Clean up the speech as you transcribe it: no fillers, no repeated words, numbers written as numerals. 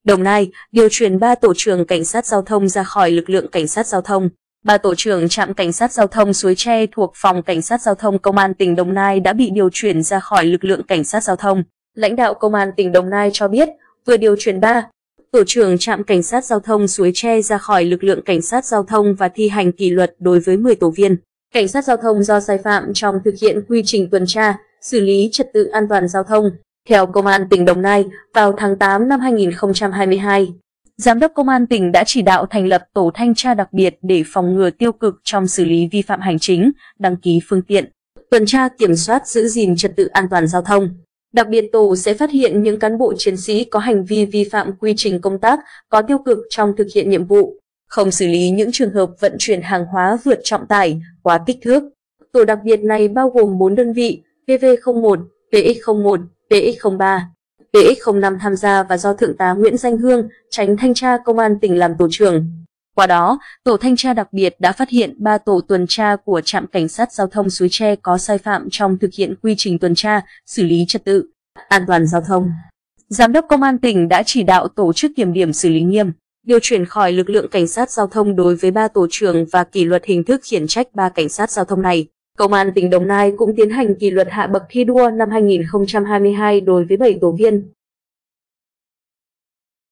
Đồng Nai điều chuyển 3 tổ trưởng cảnh sát giao thông ra khỏi lực lượng cảnh sát giao thông. 3 tổ trưởng trạm cảnh sát giao thông Suối Tre thuộc Phòng Cảnh sát Giao thông Công an tỉnh Đồng Nai đã bị điều chuyển ra khỏi lực lượng cảnh sát giao thông. Lãnh đạo Công an tỉnh Đồng Nai cho biết, vừa điều chuyển 3 tổ trưởng trạm cảnh sát giao thông Suối Tre ra khỏi lực lượng cảnh sát giao thông và thi hành kỷ luật đối với 10 tổ viên cảnh sát giao thông do sai phạm trong thực hiện quy trình tuần tra, xử lý trật tự an toàn giao thông. Theo Công an tỉnh Đồng Nai, vào tháng 8 năm 2022, Giám đốc Công an tỉnh đã chỉ đạo thành lập tổ thanh tra đặc biệt để phòng ngừa tiêu cực trong xử lý vi phạm hành chính, đăng ký phương tiện, tuần tra kiểm soát giữ gìn trật tự an toàn giao thông. Đặc biệt tổ sẽ phát hiện những cán bộ chiến sĩ có hành vi vi phạm quy trình công tác, có tiêu cực trong thực hiện nhiệm vụ, không xử lý những trường hợp vận chuyển hàng hóa vượt trọng tải, quá kích thước. Tổ đặc biệt này bao gồm 4 đơn vị, PV01, PX01, PX03, PX05 tham gia và do Thượng tá Nguyễn Danh Hương, Chánh Thanh tra Công an tỉnh làm tổ trưởng. Qua đó, tổ thanh tra đặc biệt đã phát hiện 3 tổ tuần tra của trạm cảnh sát giao thông Suối Tre có sai phạm trong thực hiện quy trình tuần tra, xử lý trật tự an toàn giao thông. Giám đốc Công an tỉnh đã chỉ đạo tổ chức kiểm điểm xử lý nghiêm, điều chuyển khỏi lực lượng cảnh sát giao thông đối với 3 tổ trưởng và kỷ luật hình thức khiển trách 3 cảnh sát giao thông này. Công an tỉnh Đồng Nai cũng tiến hành kỷ luật hạ bậc thi đua năm 2022 đối với 7 tổ viên.